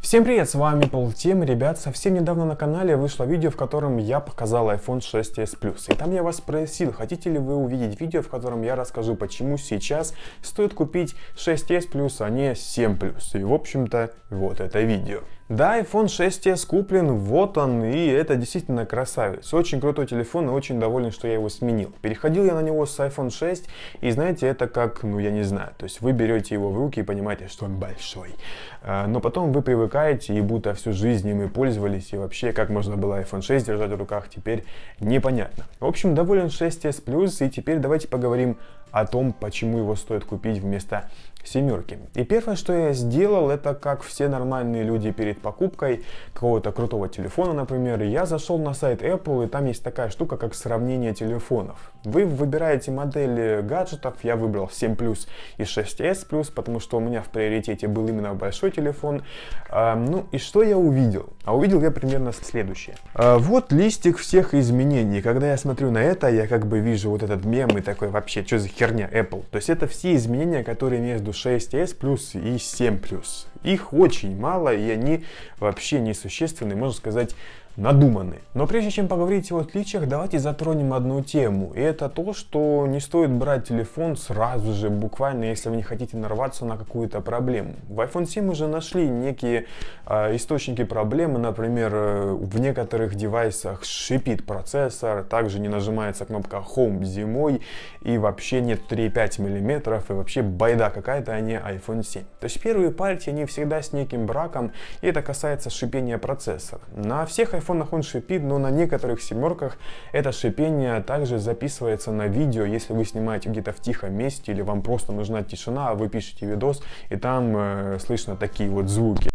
Всем привет, с вами Полтем. Ребят, совсем недавно на канале вышло видео, в котором я показал iPhone 6s Plus. И там я вас спросил, хотите ли вы увидеть видео, в котором я расскажу, почему сейчас стоит купить 6s Plus, а не 7 Plus. И в общем-то, вот это видео. Да, iPhone 6s куплен, вот он, и это действительно красавец. Очень крутой телефон, и очень доволен, что я его сменил. Переходил я на него с iPhone 6, и знаете, это как, я не знаю, то есть вы берете его в руки и понимаете, что он большой. Но потом вы привыкаете, и будто всю жизнь им и пользовались, и вообще, как можно было iPhone 6 держать в руках, теперь непонятно. В общем, доволен 6s Plus, и теперь давайте поговорим о том, почему его стоит купить вместо семерки. И первое, что я сделал, это как все нормальные люди перед покупкой какого-то крутого телефона, например, я зашел на сайт Apple, и там есть такая штука, как сравнение телефонов. Вы выбираете модели гаджетов, я выбрал 7 Plus и 6s Plus, потому что у меня в приоритете был именно большой телефон. И что я увидел? А увидел я примерно следующее. Вот листик всех изменений. Когда я смотрю на это, я как бы вижу вот этот мем и такой, вообще, что за херня Apple? То есть это все изменения, которые между 6s Plus и 7 Plus. Их очень мало, и они вообще несущественные, можно сказать, надуманные. Но прежде чем поговорить о отличиях, давайте затронем одну тему. И это то, что не стоит брать телефон сразу же, буквально, если вы не хотите нарваться на какую-то проблему. В iPhone 7 уже нашли некие источники проблемы. Например, в некоторых девайсах шипит процессор, также не нажимается кнопка Home зимой, и вообще нет 3,5 мм, и вообще байда какая-то, а не iPhone 7. То есть первые партии, они всегда с неким браком, и это касается шипения процессора. На всех iPhone он шипит, но на некоторых семерках это шипение также записывается на видео, если вы снимаете где-то в тихом месте или вам просто нужна тишина, а вы пишете видос, и там слышно такие вот звуки.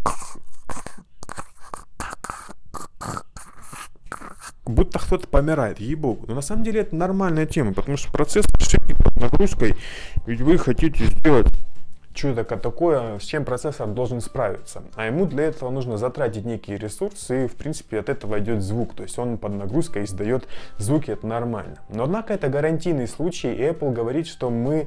Будто кто-то помирает, ей-богу. Но на самом деле это нормальная тема, потому что процесс шипит под нагрузкой, ведь вы хотите сделать чудо такое, с чем процессор должен справиться. А ему для этого нужно затратить некие ресурсы, и в принципе от этого идет звук. То есть он под нагрузкой издает звуки, это нормально. Но однако это гарантийный случай, и Apple говорит, что мы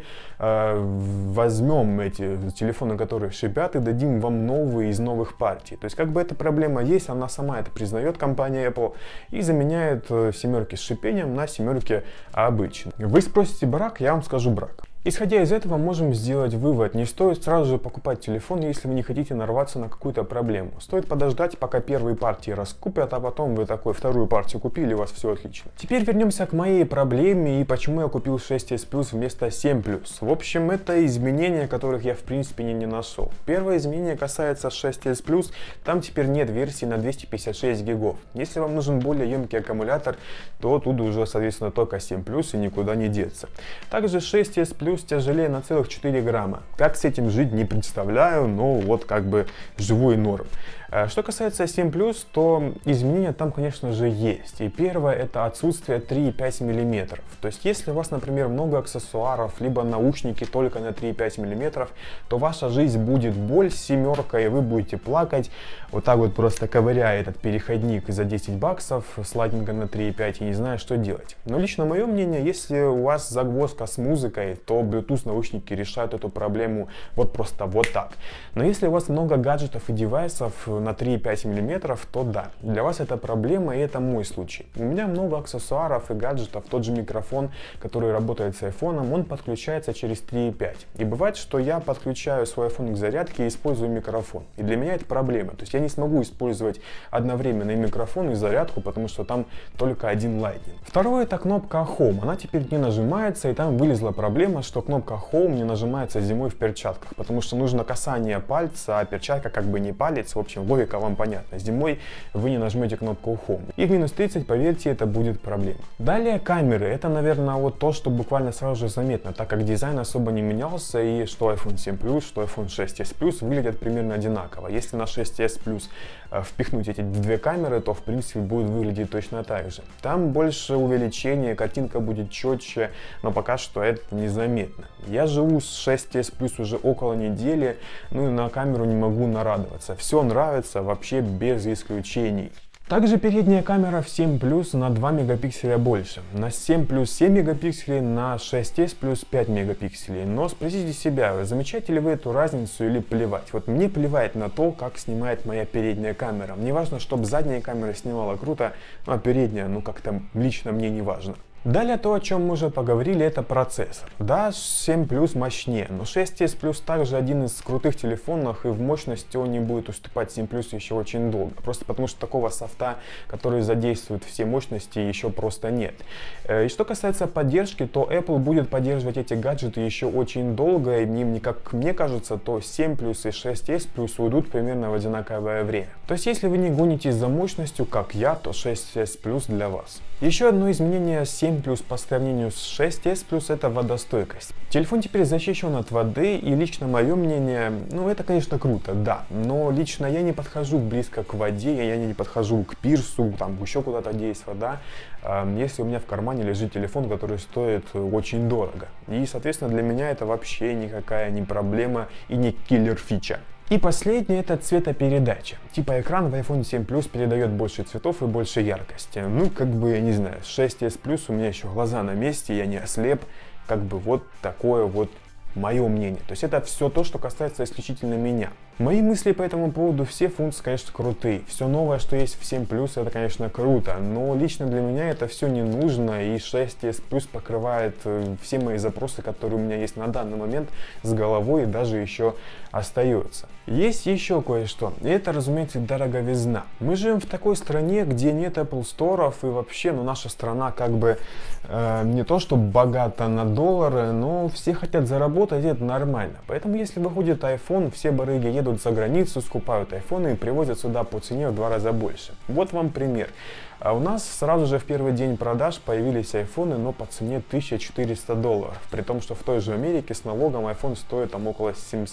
возьмем эти телефоны, которые шипят, и дадим вам новые из новых партий. То есть как бы эта проблема есть, она сама это признает, компания Apple, и заменяет семерки с шипением на семерки обычные. Вы спросите брак, я вам скажу брак. Исходя из этого, можем сделать вывод: не стоит сразу же покупать телефон, если вы не хотите нарваться на какую-то проблему. Стоит подождать, пока первые партии раскупят, а потом вы такой вторую партию купили, у вас все отлично. Теперь вернемся к моей проблеме и почему я купил 6s Plus вместо 7 Plus. В общем, это изменения, которых я в принципе не нашел. Первое изменение касается 6s Plus, там теперь нет версии на 256 гигов. Если вам нужен более емкий аккумулятор, то тут уже, соответственно, только 7 Plus и никуда не деться. Также 6s Plus тяжелее на целых 4 грамма. Как с этим жить, не представляю, но вот как бы живой норм. Что касается 7 Plus, то изменения там, конечно же, есть. И первое — это отсутствие 3,5 мм. То есть, если у вас, например, много аксессуаров, либо наушники только на 3,5 мм, то ваша жизнь будет боль с семеркой, и вы будете плакать, вот так вот просто ковыряя этот переходник за 10 баксов с лайтингом на 3,5 и не зная, что делать. Но лично мое мнение, если у вас загвоздка с музыкой, то Bluetooth наушники решают эту проблему вот просто вот так. Но если у вас много гаджетов и девайсов на 3,5 мм, то да, для вас это проблема, и это мой случай. У меня много аксессуаров и гаджетов, тот же микрофон, который работает с iPhone, он подключается через 3,5. И бывает, что я подключаю свой iPhone к зарядке и использую микрофон. И для меня это проблема. То есть я не смогу использовать одновременно и микрофон, и зарядку, потому что там только один Lightning. Второе — это кнопка Home. Она теперь не нажимается, и там вылезла проблема, что кнопка Home не нажимается зимой в перчатках, потому что нужно касание пальца, а перчатка как бы не палец. В общем, логика вам понятна. Зимой вы не нажмете кнопку Home. И в минус 30, поверьте, это будет проблема. Далее камеры. Это, наверное, вот то, что буквально сразу же заметно, так как дизайн особо не менялся, и что iPhone 7 Plus, что iPhone 6s Plus выглядят примерно одинаково. Если на 6s Plus впихнуть эти две камеры, то в принципе будет выглядеть точно так же. Там больше увеличения, картинка будет четче, но пока что это незаметно. Я живу с 6s Plus уже около недели, ну и на камеру не могу нарадоваться. Все нравится вообще без исключений. Также передняя камера в 7 плюс на 2 мегапикселя больше. На 7 плюс 7 мегапикселей, на 6s плюс 5 мегапикселей. Но спросите себя, замечаете ли вы эту разницу или плевать? Вот мне плевать на то, как снимает моя передняя камера. Мне важно, чтобы задняя камера снимала круто, а передняя, ну как-то лично мне не важно. Далее то, о чем мы уже поговорили, это процессор. Да, 7 плюс мощнее, но 6s плюс также один из крутых телефонов, и в мощности он не будет уступать 7 плюс еще очень долго. Просто потому что такого софта, который задействует все мощности, еще просто нет. И что касается поддержки, то Apple будет поддерживать эти гаджеты еще очень долго, и как мне кажется, то 7 плюс и 6s плюс уйдут примерно в одинаковое время. То есть если вы не гонитесь за мощностью, как я, то 6s плюс для вас. Еще одно изменение 7 плюс по сравнению с 6s плюс это водостойкость. Телефон теперь защищен от воды, и лично мое мнение, ну это конечно круто, да, но лично я не подхожу близко к воде, я не подхожу к пирсу, там еще куда-то, где есть вода, если у меня в кармане лежит телефон, который стоит очень дорого. И соответственно для меня это вообще никакая не проблема и не киллер фича. И последнее это цветопередача. Типа экран в iPhone 7 Plus передает больше цветов и больше яркости. Ну, как бы, я не знаю, 6s Plus у меня еще глаза на месте, я не ослеп. Как бы вот такое вот мое мнение. То есть это все то, что касается исключительно меня. Мои мысли по этому поводу, все функции, конечно, крутые. Все новое, что есть в 7 Plus, это, конечно, круто. Но лично для меня это все не нужно. И 6s Plus покрывает все мои запросы, которые у меня есть на данный момент с головой, и даже еще остается. Есть еще кое-что. И это, разумеется, дороговизна. Мы живем в такой стране, где нет Apple Store, и вообще, ну, наша страна как бы не то, что богата на доллары, но все хотят заработать, и это нормально. Поэтому, если выходит iPhone, все барыги едут за границу, скупают айфоны и привозят сюда по цене в 2 раза больше. Вот вам пример. А у нас сразу же в первый день продаж появились айфоны, но по цене $1400. При том, что в той же Америке с налогом iPhone стоит там около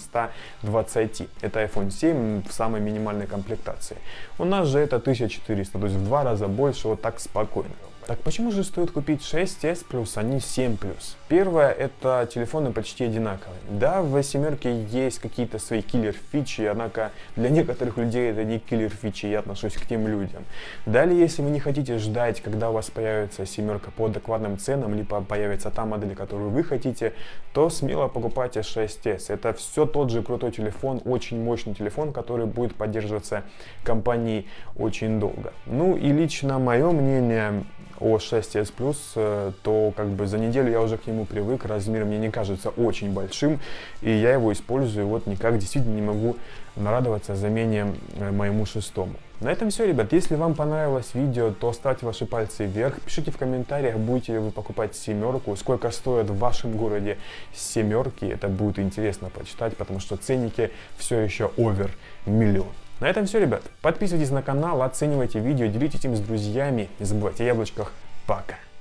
720. Это iPhone 7 в самой минимальной комплектации. У нас же это 1400, то есть в 2 раза больше, вот так спокойно. Так почему же стоит купить 6s Plus, а не 7 Plus? Первое, это телефоны почти одинаковые. Да, в семерке есть какие-то свои киллер-фичи, однако для некоторых людей это не киллер-фичи, я отношусь к тем людям. Далее, если вы не хотите ждать, когда у вас появится семерка по адекватным ценам, либо появится та модель, которую вы хотите, то смело покупайте 6s. Это все тот же крутой телефон, очень мощный телефон, который будет поддерживаться компанией очень долго. Ну и лично мое мнение о 6s Plus, то как бы за неделю я уже к нему привык, размер мне не кажется очень большим, и я его использую вот никак, действительно не могу нарадоваться замене моему 6-му. На этом все, ребят. Если вам понравилось видео, то ставьте ваши пальцы вверх, пишите в комментариях, будете ли вы покупать семерку, сколько стоит в вашем городе семерки, это будет интересно почитать, потому что ценники все еще over миллион. На этом все, ребят. Подписывайтесь на канал, оценивайте видео, делитесь им с друзьями. Не забывайте о яблочках. Пока.